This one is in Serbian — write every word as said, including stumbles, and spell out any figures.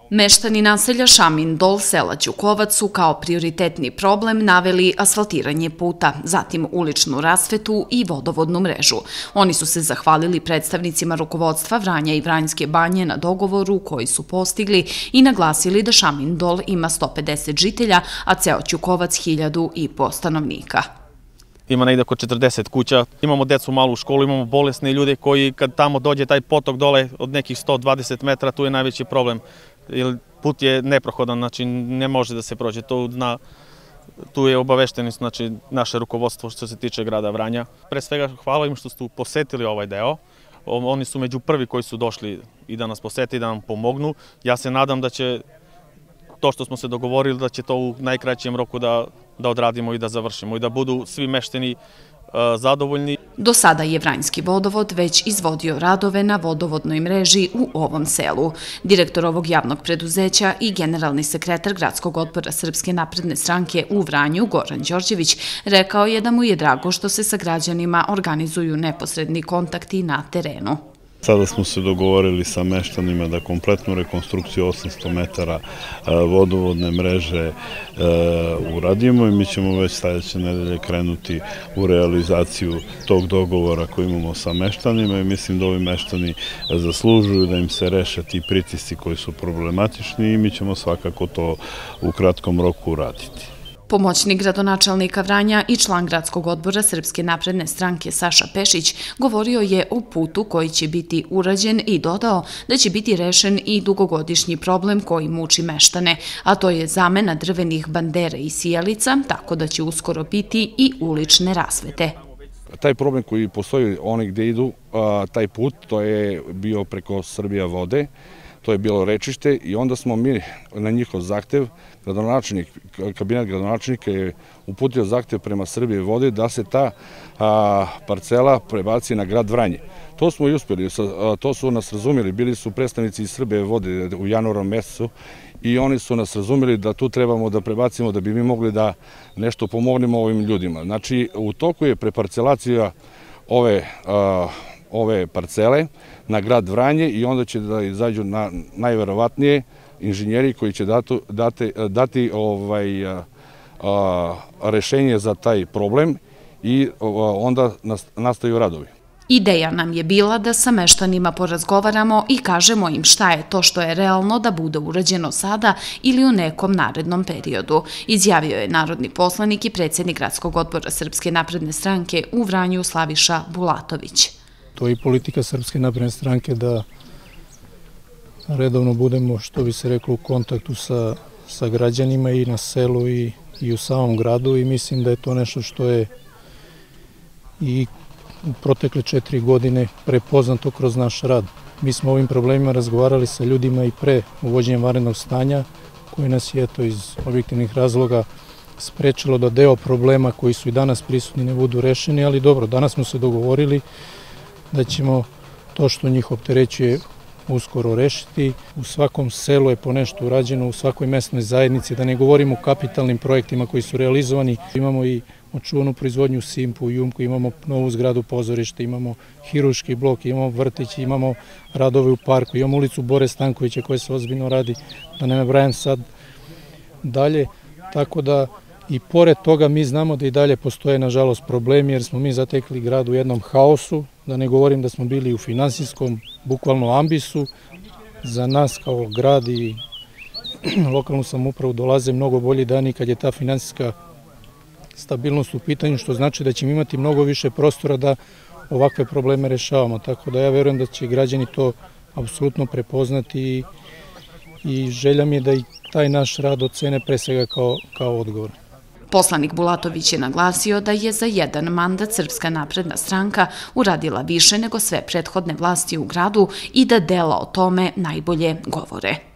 Meštani naselja Šamin Dol sela Ćukovac su kao prioritetni problem naveli asfaltiranje puta, zatim uličnu rasvetu i vodovodnu mrežu. Oni su se zahvalili predstavnicima rukovodstva Vranja i Vranjske banje na dogovoru koji su postigli i naglasili da Šamin Dol ima sto pedeset žitelja, a ceo Ćukovac hiljadu i po stanovnika. Ima negde oko četrdeset kuća, imamo decu malu u školu, imamo bolesne ljude koji kad tamo dođe taj potok dole od nekih sto dvadeset metara, tu je najveći problem. Jer put je neprohodan, znači ne može da se prođe. Tu je obavešteni znači, naše rukovodstvo što se tiče grada Vranja. Pre svega hvala im što su posetili ovaj deo. Oni su među prvi koji su došli i da nas posete i da nam pomognu. Ja se nadam da će to što smo se dogovorili, da će to u najkraćem roku da, da odradimo i da završimo i da budu svi mešteni zadovoljni. Do sada je Vranjski vodovod već izvodio radove na vodovodnoj mreži u ovom selu. Direktor ovog javnog preduzeća i generalni sekretar Gradskog odbora Srpske napredne stranke u Vranju, Goran Đorđević, rekao je da mu je drago što se sa građanima organizuju neposredni kontakti na terenu. Sada smo se dogovorili sa meštanima da kompletnu rekonstrukciju osamsto metara vodovodne mreže uradimo i mi ćemo već sledeće nedelje krenuti u realizaciju tog dogovora koji imamo sa meštanima i mislim da ovi meštani zaslužuju da im se reše ti pritisci koji su problematični i mi ćemo svakako to u kratkom roku uraditi. Pomoćnik gradonačelnika Vranja i član Gradskog odbora Srpske napredne stranke Saša Pešić govorio je o putu koji će biti urađen i dodao da će biti rešen i dugogodišnji problem koji muči meštane, a to je zamena drvenih bandera i sijalica, tako da će uskoro biti i ulične rasvete. Taj problem koji postoji oni gde idu, taj put, to je bio preko Srbija vode, to je bilo rečište i onda smo mi na njihov zahtev, gradonačelnik, kabinet gradonačelnika je uputio zahtev prema Srbije vode da se ta parcela prebaci na grad Vranje. To smo i uspjeli, to su nas razumjeli, bili su predstavnici iz Srbije vode u januaru mesecu i oni su nas razumjeli da tu trebamo da prebacimo da bi mi mogli da nešto pomognemo ovim ljudima. Znači, u toku je preparcelacija ove ove parcele na grad Vranje i onda će da izađu najverovatnije inženjeri koji će dati rešenje za taj problem i onda nastaju radovi. Ideja nam je bila da sa meštanima porazgovaramo i kažemo im šta je to što je realno da bude urađeno sada ili u nekom narednom periodu, izjavio je narodni poslanik i predsjednik Gradskog odbora Srpske napredne stranke u Vranju Slaviša Bulatović. To je i politika Srpske napredne stranke da redovno budemo, što bi se reklo, u kontaktu sa građanima i na selu i u samom gradu i mislim da je to nešto što je i u protekle četiri godine prepoznato kroz naš rad. Mi smo o ovim problemima razgovarali sa ljudima i pre uvođenja vanrednog stanja koji nas je eto iz objektivnih razloga sprečilo da deo problema koji su i danas prisutni ne budu rešeni, ali dobro, danas smo se dogovorili da ćemo to što njih opterećuje uskoro rešiti. U svakom selu je po nešto urađeno, u svakoj mesnoj zajednici, da ne govorimo o kapitalnim projektima koji su realizovani. Imamo i očuvanu proizvodnju u Simpu, u Jumku, imamo novu zgradu pozorišta, imamo hiruški blok, imamo vrtić, imamo radove u parku, imamo ulicu Bore Stankovića koja se ozbiljno radi, da ne nabrajam sad dalje, tako da i pored toga mi znamo da i dalje postoje, nažalost, problemi jer smo mi zatekli grad u jednom haosu, da ne govorim da smo bili u finansijskom, bukvalno ambisu. Za nas kao grad i lokalnu samoupravu dolaze mnogo bolji dani kad je ta finansijska stabilnost u pitanju, što znači da ćemo imati mnogo više prostora da ovakve probleme rešavamo. Tako da ja verujem da će građani to apsolutno prepoznati i želja mi je da i taj naš rad ocene pre svega kao odgovor. Poslanik Bulatović je naglasio da je za jedan mandat Srpska napredna stranka uradila više nego sve prethodne vlasti u gradu i da dela o tome najbolje govore.